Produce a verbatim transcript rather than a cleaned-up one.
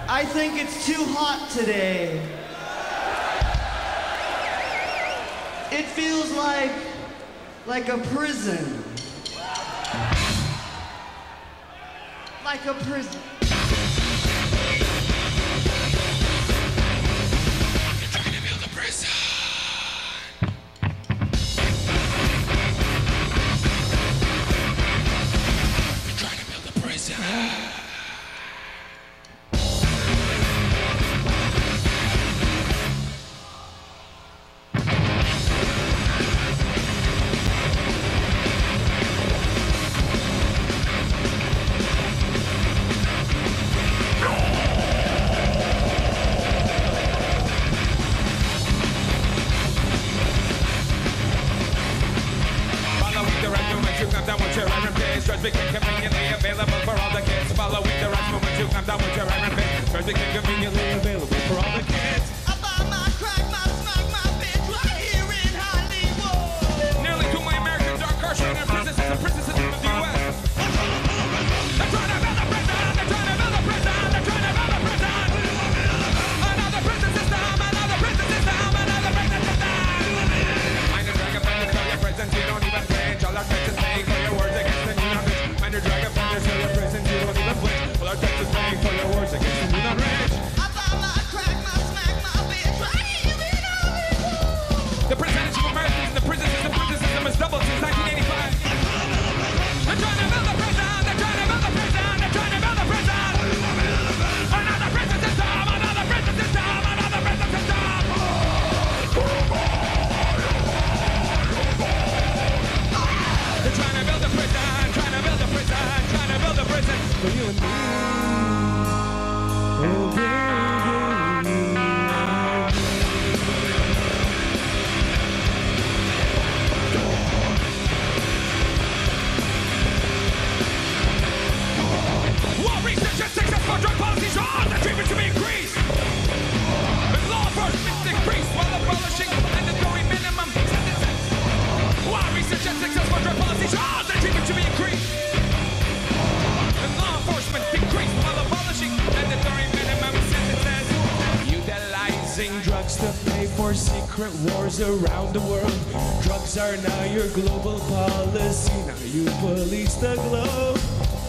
I think it's too hot today. It feels like, like a prison. Like a prison. You're trying to build a prison. You're trying to build a prison. Drugs became conveniently available for all the kids. Following the right moment to come down with your iron fist. Drugs became conveniently available for all the kids. I buy my crack, my smack, my bitch right here in Hollywood. Nearly two million Americans are incarcerated in prisons and princesses in the U S. They're trying to build a prison. They're trying to build a prison. They're trying to build a prison. Another prison system. Another prison system. Another prison system. Mind your dragon friend to tell your prisons you don't even flinch. All our Texas paying for your words against the new knowledge. Mind your dragon friend to tell your prisons you don't even flinch. All our Texas paying for your words against the new knowledge. I buy my crack, my smack, my bitch right here in Hollywood. The percentage of Americans in the prison system, prison system has doubled since nineteen eighty-five. They're trying to build a prison. They're trying to build a prison. They're trying to build a prison. Another prison system. Another prison system. Another prison system. They're trying to build a prison. Trying to build a prison. Trying to build a prison for you and me. Oh, baby. War research and successful drug policies are the treatment to be increased. With law enforcement decreased while abolishing mandatory minimum sentences. War research and successful drug policies are the treatment to be increased. With law enforcement decreased while abolishing mandatory minimum sentences. Utilizing drugs to pay for secret wars around the world. Drugs are now your global policy. Now you police the globe.